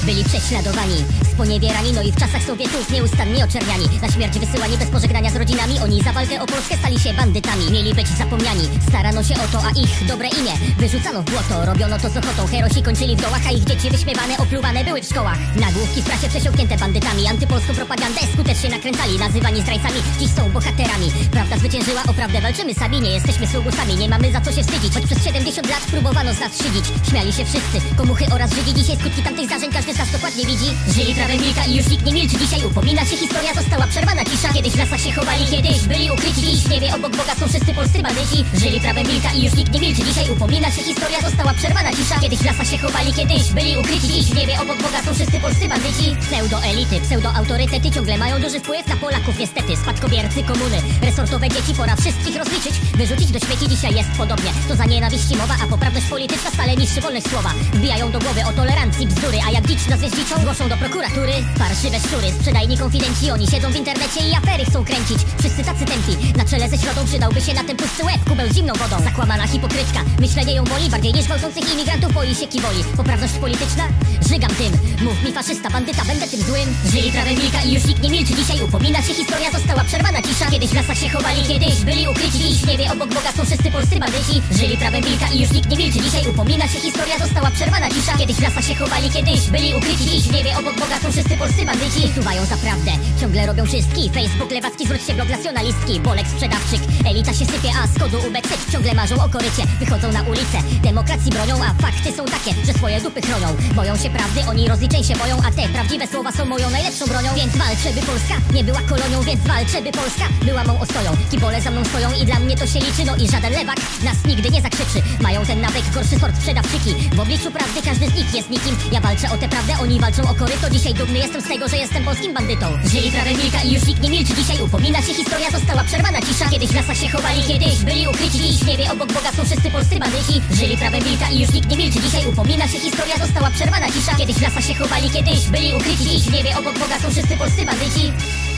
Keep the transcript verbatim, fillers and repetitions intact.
byli prześladowani, sponiewierani, no i w czasach Sowietów nieustannie oczerniani. Na śmierć wysyłani bez pożegnania z rodzinami. Oni za walkę o Polskę stali się bandytami. Mieli być zapomniani, starano się o to, a ich dobre imię wyrzucano w błoto. Robiono to z ochotą, herosi kończyli w dołach, a ich dzieci wyśmiewane, opluwane były w szkołach. Nagłówki w prasie przesiąknięte bandytami, antypolską propagandę skutecznie nakręcali. Nazywani zdrajcami, dziś są bohaterami. Prawda zwyciężyła, o prawdę walczymy sami. Nie jesteśmy sługusami, nie mamy za co się wstydzić. Choć przez siedemdziesiąt lat próbowano z nas szydzić. Śmiali się wszyscy, komuchy oraz Żydzi. Dzisiaj skutki tamtych zdarzeń każdy z nas dokładnie widzi. Żyli prawem wilka i już nikt nie milczy. Dzisiaj upomina się historia, została przerwana cisza. Kiedyś w lasach się chowali, kiedyś byli ukryci. Dziś w niebie obok Boga są wszyscy polscy bandyci. Żyli prawem wilka i już nikt nie milczy. Dzisiaj upomina się historia, została przerwana cisza. Kiedyś w lasach się chowali, kiedyś byli ukryci. Dziś w niebie obok Boga są wszyscy polscy bandyci. Pseudoelity, pseudoautorytety ciągle mają duży wpływ na Polaków niestety. Spadkobiercy komuny, resortowe dzieci, pora wszystkich rozliczyć. Wyrzucić do śmieci, dzisiaj jest podobnie. To za nienawiści mowa, a poprawność polityczna stale niszczy wolność słowa. Wbijają do głowy o tolerancji bzdury, a jak dzicz nazwie z dziecią, głoszą do prokuratury. Farszywe szczury, sprzedajni konfidenci, oni siedzą w internecie i afery chcą kręcić. Wszyscy tacy tępi, na czele ze środą przydałby się na ten pusty łeb kubeł z zimną wodą. Zakłamana hipokrytka, myślenie ją boli bardziej niż gwałcących imigrantów boi się kiwoli. Poprawność polityczna? Żygam tym, mów mi faszysta, bandyta, będę tym złym. Żyli prawem wilka i już nikt nie milczy. Dzisiaj upomina się historia, została przerwana cisza. Kiedyś w lasach się chowali, kiedyś byli ukryci. Dziś w niebie obok Boga są wszyscy polscy bandyci. Żyli prawem wilka i już nikt nie milczy. Dzisiaj upomina się historia, została przerwana cisza. Kiedyś w lasach się chowali, kiedyś byli ukryci. Dziś w niebie obok Boga są wszyscy polscy bandyci. Suwają za prawdę, ciągle robią czystki. Facebook lewacki, zwróć się blog nacjonalistki. Bolek sprzedawczyk, elita się sypie, a z kodu U B C ciągle marzą o korycie. Wychodzą na ulicę, demokracji bronią, a fakty są takie, że swoje dupy chronią. Boją się prawdy, oni rozliczeń się boją, a te prawdziwe słowa są moją najlepszą bronią. Więc walczę, by Polska nie była kolonią, więc walczę, by Polska była mą ostoją. Kibole za mną stoją i dla mnie to się liczy, no i żaden lewak nas nigdy nie zakrzyczy. Mają ten nawyk, gorszy sort sprzedawczyki. W obliczu prawdy każdy z nich jest nikim. Ja walczę o tę prawdę, oni walczą o koryto. Dzisiaj dumny jestem z tego, że jestem polskim bandytą. Żyli prawem wilka i już nikt nie milczy. Dzisiaj upomina się historia, została przerwana cisza. Kiedyś w lasach się chowali, kiedyś byli ukryci. Dziś w niebie obok Boga są wszyscy polscy bandyci. Żyli prawem wilka i już nikt nie milczy. Dzisiaj upomina się historia, została przerwana cisza. Kiedyś w lasach się chowali, kiedyś byli ukryci. Dziś w niebie obok Boga są wszyscy polscy bandyci.